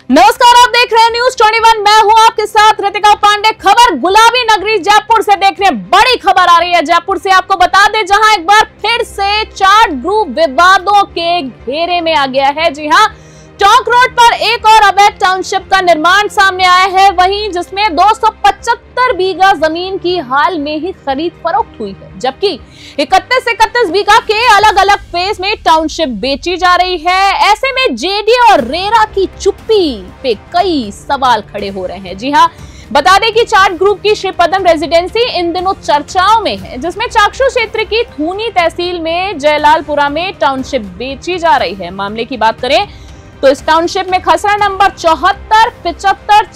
नमस्कार, आप देख रहे हैं न्यूज 21। मैं हूं आपके साथ रितिका पांडे। खबर गुलाबी नगरी जयपुर से देखने बड़ी खबर आ रही है जयपुर से। आपको बता दें, जहां एक बार फिर से चार्ट ग्रुप विवादों के घेरे में आ गया है। जी हां, टोंक रोड पर एक और अवैध टाउनशिप का निर्माण सामने आया है, वहीं जिसमें 275 बीघा जमीन की हाल में ही खरीद फरोख्त हुई है, जबकि 31 बीघा के अलग अलग फेज में टाउनशिप बेची जा रही है। ऐसे में जेडी और रेरा की चुप्पी पे कई सवाल खड़े हो रहे हैं। जी हाँ, बता दें कि चार्ट ग्रुप की श्री पदम रेजिडेंसी इन दिनों चर्चाओं में है, जिसमें चाकसू क्षेत्र की थूनी तहसील में जयलालपुरा में टाउनशिप बेची जा रही है। मामले की बात करें तो इस टाउनशिप में खसरा नंबर 74, 75,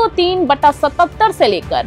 403/77 से लेकर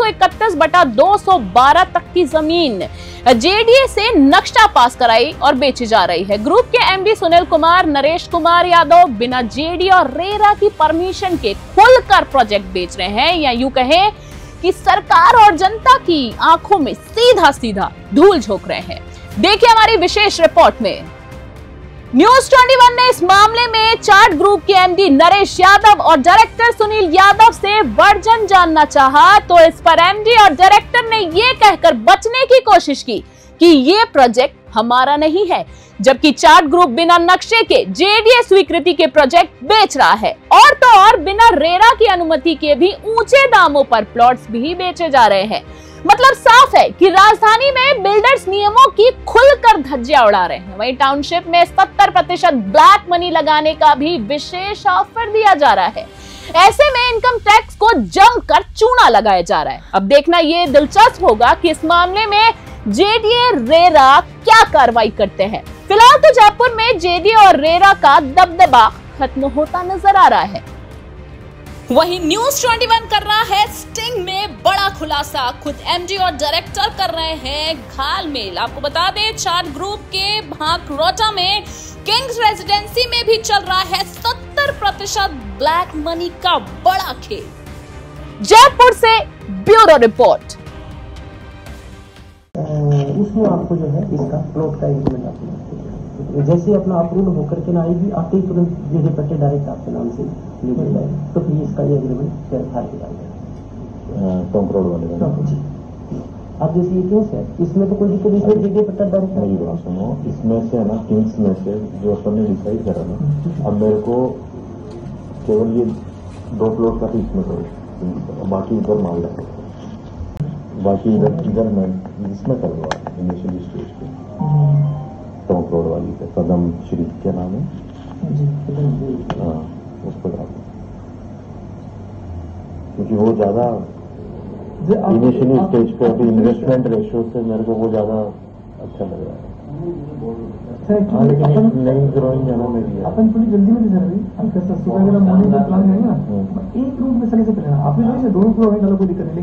431/212 तक की जमीन जेडीए से नक्शा पास कराई और बेची जा रही है। ग्रुप के एमडी सुनील कुमार, नरेश कुमार यादव बिना जेडी और रेरा की परमिशन के खुलकर प्रोजेक्ट बेच रहे हैं, या यूं कहें कि सरकार और जनता की आंखों में सीधा सीधा धूल झोंक रहे हैं। देखिए हमारी विशेष रिपोर्ट में। न्यूज 21 ने इस मामले में चार्ट ग्रुप के एमडी नरेश यादव और डायरेक्टर सुनील यादव से वर्जन जानना चाहा, तो इस पर एमडी और डायरेक्टर ने ये कहकर बचने की कोशिश की कि ये प्रोजेक्ट हमारा नहीं है, जबकि चार्ट ग्रुप बिना नक्शे के जेडीए स्वीकृति के प्रोजेक्ट बेच रहा है, और तो और बिना रेरा की अनुमति के भी ऊंचे दामों पर प्लॉट्स भी बेचे जा रहे हैं। मतलब साफ है कि राजधानी में बिल्डर्स नियमों की खुलकर धज्जियां उड़ा रहे हैं। वहीं टाउनशिप में 70% ब्लैक मनी लगाने का भी विशेष ऑफर दिया जा रहा है। ऐसे में इनकम टैक्स को जमकर चूना लगाया जा रहा है। अब देखना ये दिलचस्प होगा कि इस मामले में जेडीए रेरा क्या कार्रवाई करते हैं। फिलहाल तो जयपुर में जेडीए और रेरा का दबदबा खत्म होता नजर आ रहा है। वहीं न्यूज 21 कर रहा है स्टिंग में बड़ा खुलासा। खुद एमडी और डायरेक्टर कर रहे हैं घालमेल। आपको बता दें, चार्ट ग्रुप के भांकरोटा में किंग्स रेजिडेंसी में भी चल रहा है 70% ब्लैक मनी का बड़ा खेल। जयपुर से ब्यूरो रिपोर्ट। उसमें आपको जो है इसका प्लॉट का एग्रीमेंट आपको जैसे अपना अप्रूवल होकर के ना आएगी, आते ही तुरंत जेडी पट्टे डायरेक्ट आपके नाम से ले जाए, तो फिर इसका ये एग्रीमेंट फाइल किया जाएगा टोंक रोड वाले जी। अब जैसे ये केस है, इसमें तो कोई दिक्कत नहीं है, जेडी पट्टा डायरेक्ट। मेरी बात सुनो, इसमें से है ना, किंग्स में से जो अपन ने डिसाइड करा ना, अब मेरे को केवल ये 2 प्लॉट का इसमें करो, बाकी इधर माल रखो, बाकी इधर मैं इसमें करूँगा इनिशियली स्टेज पे टोंक रोड वाली पे कदम श्री क्या नाम है, हाँ उस पर डालो, क्योंकि वो ज्यादा इनिशियली स्टेज पे अभी इन्वेस्टमेंट रेशियो से मेरे को वो ज्यादा अच्छा लग रहा है। हाँ, लेकिन नई ड्रॉइंग है ना मेरी, अपन थोड़ी जल्दी में सर, सुबह मेरा मॉर्निंग का प्लान है ना, एक रूम में चले से करना, आपने दोनों को कोई दिक्कत नहीं।